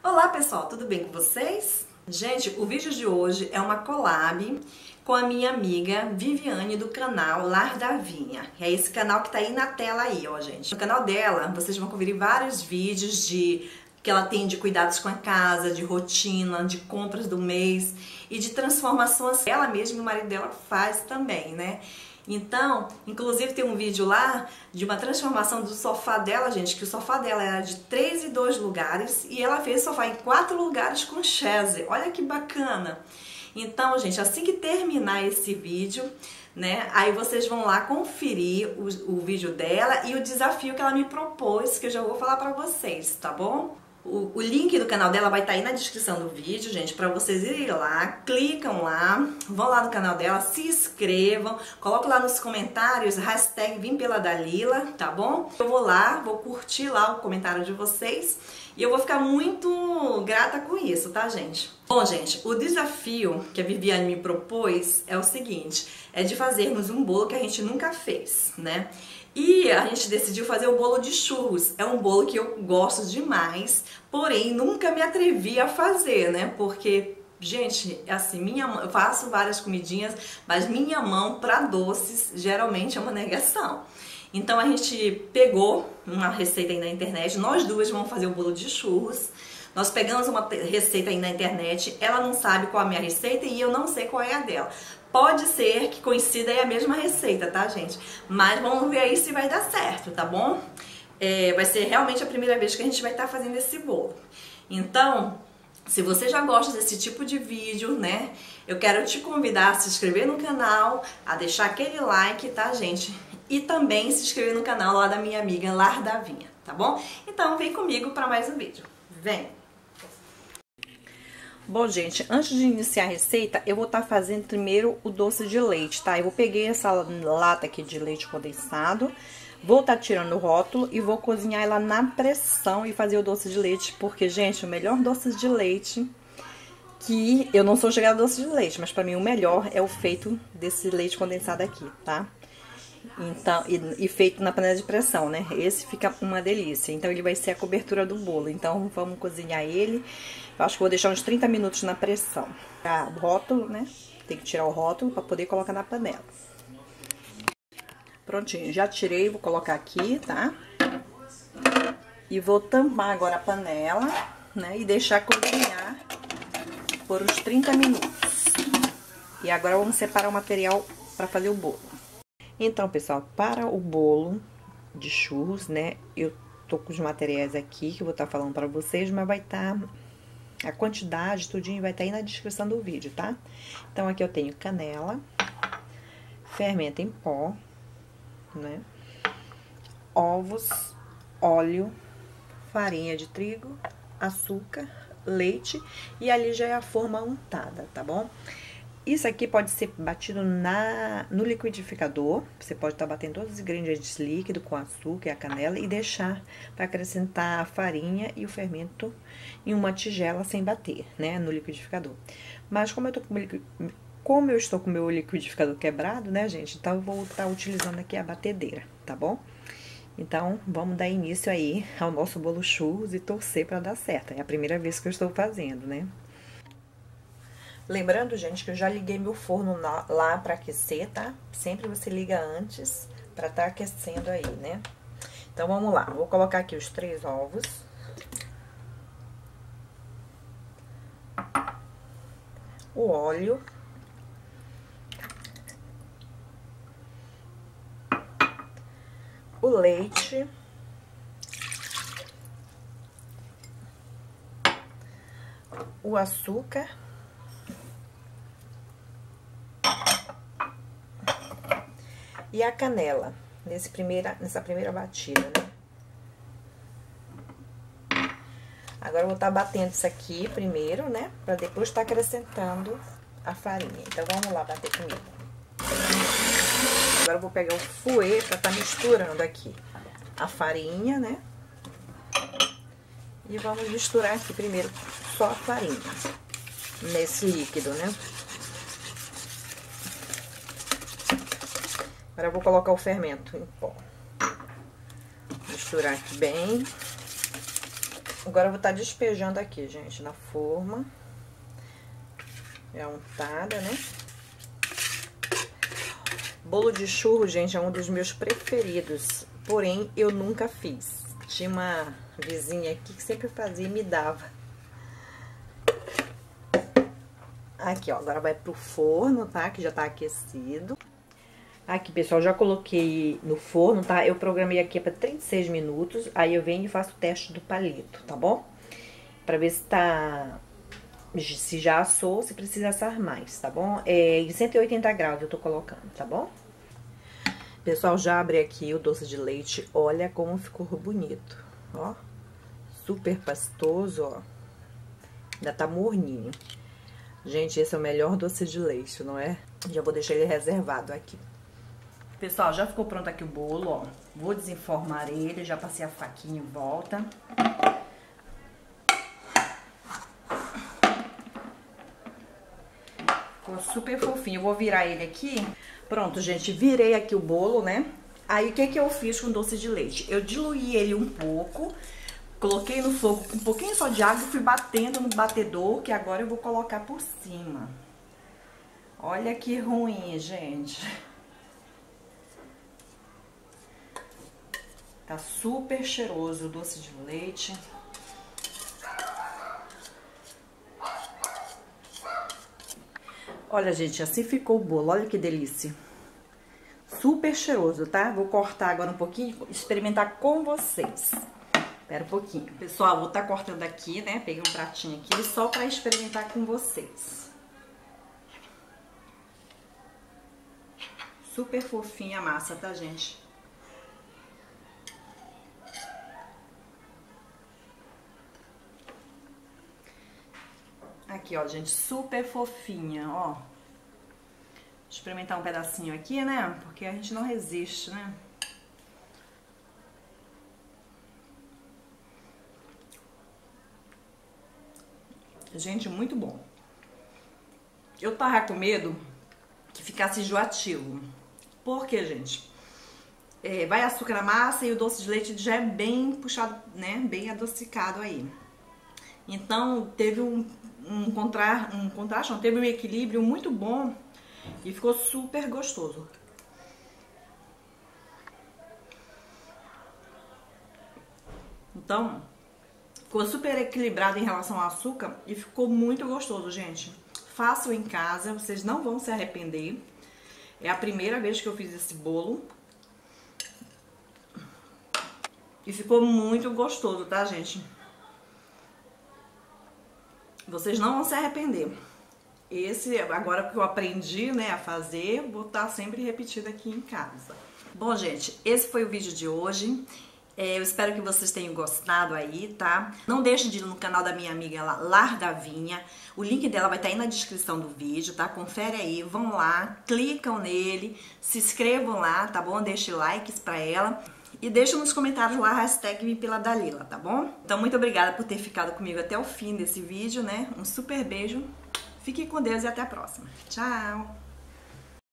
Olá pessoal, tudo bem com vocês? Gente, o vídeo de hoje é uma collab com a minha amiga Viviane do canal Lar da Vinha. É esse canal que tá aí na tela aí, ó, gente. No canal dela, vocês vão conferir vários vídeos que ela tem de cuidados com a casa, de rotina, de compras do mês e de transformações. Ela mesma e o marido dela faz também, né? Então, inclusive tem um vídeo lá de uma transformação do sofá dela, gente, que o sofá dela era de 3 e 2 lugares e ela fez o sofá em 4 lugares com chaise. Olha que bacana! Então, gente, assim que terminar esse vídeo, né, aí vocês vão lá conferir o vídeo dela e o desafio que ela me propôs, que eu já vou falar pra vocês, tá bom? O link do canal dela vai estar aí na descrição do vídeo, gente, para vocês irem lá, clicam lá, vão lá no canal dela, se inscrevam, coloquem lá nos comentários, hashtag Vim pela Dalila, tá bom? Eu vou lá, vou curtir lá o comentário de vocês e eu vou ficar muito grata com isso, tá, gente? Bom, gente, o desafio que a Viviane me propôs é o seguinte, é de fazermos um bolo que a gente nunca fez, né? E a gente decidiu fazer o bolo de churros. É um bolo que eu gosto demais, porém nunca me atrevi a fazer, né? Porque, gente, assim, eu faço várias comidinhas, mas minha mão para doces geralmente é uma negação. Então a gente pegou uma receita aí na internet, nós duas vamos fazer o bolo de churros. Nós pegamos uma receita aí na internet, ela não sabe qual é a minha receita e eu não sei qual é a dela. Pode ser que coincida aí a mesma receita, tá, gente? Mas vamos ver aí se vai dar certo, tá bom? Vai ser realmente a primeira vez que a gente vai estar fazendo esse bolo. Então, se você já gosta desse tipo de vídeo, né? Eu quero te convidar a se inscrever no canal, a deixar aquele like, tá, gente? E também se inscrever no canal lá da minha amiga Lar da Vinha, tá bom? Então, vem comigo para mais um vídeo. Vem! Bom, gente, antes de iniciar a receita, eu vou estar fazendo primeiro o doce de leite, tá? Eu peguei essa lata aqui de leite condensado, vou estar tirando o rótulo e vou cozinhar ela na pressão e fazer o doce de leite, porque, gente, o melhor doce de leite, que eu não sou chegada a doce de leite, mas pra mim o melhor é o feito desse leite condensado aqui, tá? Então, e feito na panela de pressão, né? Esse fica uma delícia. Então, ele vai ser a cobertura do bolo. Então, vamos cozinhar ele. Eu acho que vou deixar uns 30 minutos na pressão. O rótulo, né? Tem que tirar o rótulo para poder colocar na panela. Prontinho, já tirei, vou colocar aqui, tá? E vou tampar agora a panela, né? E deixar cozinhar por uns 30 minutos. E agora vamos separar o material para fazer o bolo. Então, pessoal, para o bolo de churros, né, eu tô com os materiais aqui que eu vou estar falando para vocês, mas vai estar, a quantidade, tudinho, vai estar aí na descrição do vídeo, tá? Então, aqui eu tenho canela, fermento em pó, né, ovos, óleo, farinha de trigo, açúcar, leite e ali já é a forma untada, tá bom? Isso aqui pode ser batido no liquidificador. Você pode estar batendo todos os ingredientes líquidos com açúcar e a canela e deixar para acrescentar a farinha e o fermento em uma tigela sem bater, né, no liquidificador. Mas como eu estou com o meu liquidificador quebrado, né, gente, então eu vou estar utilizando aqui a batedeira, tá bom? Então, vamos dar início aí ao nosso bolo churros e torcer para dar certo. É a primeira vez que eu estou fazendo, né? Lembrando, gente, que eu já liguei meu forno lá para aquecer, tá? Sempre você liga antes para estar aquecendo aí, né? Então, vamos lá. Vou colocar aqui os 3 ovos. O óleo. O leite. O açúcar. E a canela, nessa primeira batida, né? Agora, eu vou estar batendo isso aqui primeiro, né? Pra depois estar acrescentando a farinha. Então, vamos lá bater comigo. Agora, eu vou pegar o fouet pra estar misturando aqui a farinha, né? E vamos misturar aqui primeiro só a farinha nesse líquido, né? Agora eu vou colocar o fermento em pó. Misturar aqui bem. Agora eu vou estar despejando aqui, gente, na forma. É untada, né? Bolo de churro, gente, é um dos meus preferidos. Porém, eu nunca fiz. Tinha uma vizinha aqui que sempre fazia e me dava. Aqui, ó, agora vai pro forno, tá? Que já tá aquecido. Aqui, pessoal, já coloquei no forno, tá? Eu programei aqui para 36 minutos. Aí eu venho e faço o teste do palito, tá bom? Pra ver se tá... se já assou, se precisa assar mais, tá bom? É em 180 graus eu tô colocando, tá bom? Pessoal, já abre aqui o doce de leite. Olha como ficou bonito, ó. Super pastoso, ó. Ainda tá morninho. Gente, esse é o melhor doce de leite, não é? Já vou deixar ele reservado aqui. Pessoal, já ficou pronto aqui o bolo, ó. Vou desenformar ele, já passei a faquinha em volta. Ficou super fofinho. Eu vou virar ele aqui. Pronto, gente, virei aqui o bolo, né? Aí, o que que eu fiz com o doce de leite? Eu diluí ele um pouco, coloquei no fogo com um pouquinho só de água e fui batendo no batedor, que agora eu vou colocar por cima. Olha que ruim, gente. Tá super cheiroso o doce de leite. Olha, gente, assim ficou o bolo. Olha que delícia. Super cheiroso, tá? Vou cortar agora um pouquinho e experimentar com vocês. Espera um pouquinho. Pessoal, vou estar cortando aqui, né? Peguei um pratinho aqui só pra experimentar com vocês. Super fofinha a massa, tá, gente? Aqui, ó, gente, super fofinha, ó. Vou experimentar um pedacinho aqui, né? Porque a gente não resiste, né? Gente, muito bom. Eu tava com medo que ficasse enjoativo. Por quê, gente? Vai açúcar na massa e o doce de leite já é bem puxado, né? Bem adocicado aí. Então, teve um contraste, não, teve um equilíbrio muito bom e ficou super gostoso. Então, ficou super equilibrado em relação ao açúcar e ficou muito gostoso, gente. Façam em casa, vocês não vão se arrepender. É a primeira vez que eu fiz esse bolo. E ficou muito gostoso, tá, gente? Vocês não vão se arrepender. Esse, agora que eu aprendi, né, a fazer, vou estar sempre repetindo aqui em casa. Bom, gente, esse foi o vídeo de hoje. Eu espero que vocês tenham gostado aí, tá? Não deixem de ir no canal da minha amiga Lar da Vinha. O link dela vai estar aí na descrição do vídeo, tá? Confere aí, vão lá, clicam nele, se inscrevam lá, tá bom? Deixem likes pra ela. E deixa nos comentários lá a hashtag #MePelaDalila, tá bom? Então, muito obrigada por ter ficado comigo até o fim desse vídeo, né? Um super beijo, fique com Deus e até a próxima. Tchau!